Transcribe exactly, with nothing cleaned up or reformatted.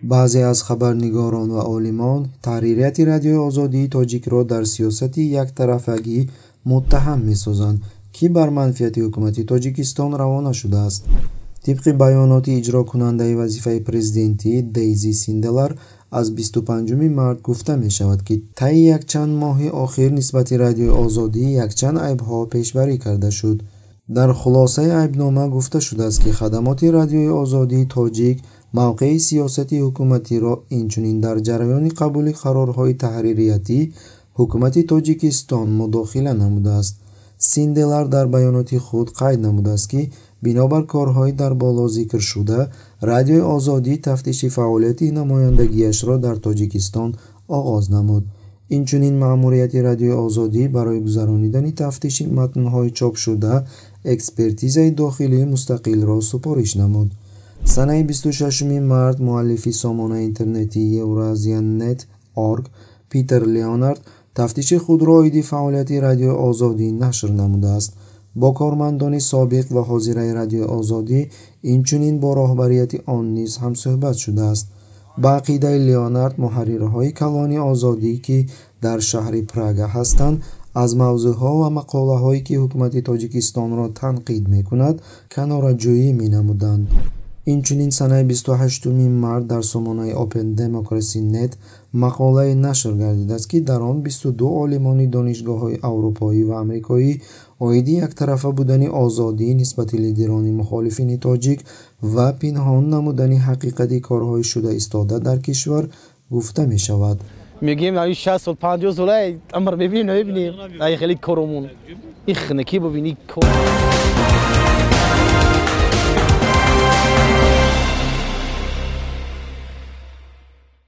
баъзе аз хабарнигорон ва олимон таҳририяти радиои озодии тоҷикро дар сиёсати яктарафагӣ муттаҳам месозанд, ки бар манфиати ҳукумати Тоҷикистон равона шудааст. тибқи баёноти иҷрокунандаи вазифаи президентӣ Дейзи Синделар аз бисту панҷуми март гуфта мешавад, ки таи якчанд моҳи охир нисбати радиои озодӣ якчанд айбҳо пешбарӣ карда шуд. дар хулосаи айбнома гуфта шудааст, ки хадамоти радиои озодии тоҷик мавқеи сиёсати ҳукуматиро, инчунин дар ҷараёни қабули қарорҳои таҳририятӣ ҳукумати Тоҷикистон мудохила намудааст. Синделар дар баёноти худ қайд намудааст, ки бинобар корҳои дар боло зикршуда, радиои озодӣ тафтиши фаъолияти намояндагиашро дар Тоҷикистон оғоз намуд. инчунин маъмурияти радиои озодӣ барои гузаронидани тафтиши матнҳои чопшуда экспертизаи дохилии мустақилро супориш намуд. санаи бисту шашуми март муаллифи сомонаи интернетии Eurasianet точка org Питер Леонард тафтиши худро оиди фаъолияти радиои озодӣ нашр намудааст. бо кормандони собиқ ва ҳозираи радиои озодӣ, инчунин бо роҳбарияти он низ ҳамсӯҳбат шудааст. ба ақидаи Леонард, муҳаррирҳои калони озодӣ, ки дар шаҳри Прага ҳастанд, аз мавзӯъҳо ва мақолаҳое ки ҳукумати Тоҷикистонро танқид мекунад, канораҷӯӣ менамуданд. инчунин санаи бисту ҳаштуми март дар сомонаи Open Democracy точка net мақолае нашр гардидааст, ки дар он бисту ду олимони донишгоҳҳои аврупоӣ ва амрикоӣ оиди яктарафа будани озодӣ нисбати лидерони мухолифини тоҷик ва пинҳон намудани ҳақиқати корҳои шуда истода дар кишвар гуфта мешавад. میگیم این شصت سال پنجاه ساله امر ببینیم نبینیم ای خیلی کارمون این خنکی ببینی کار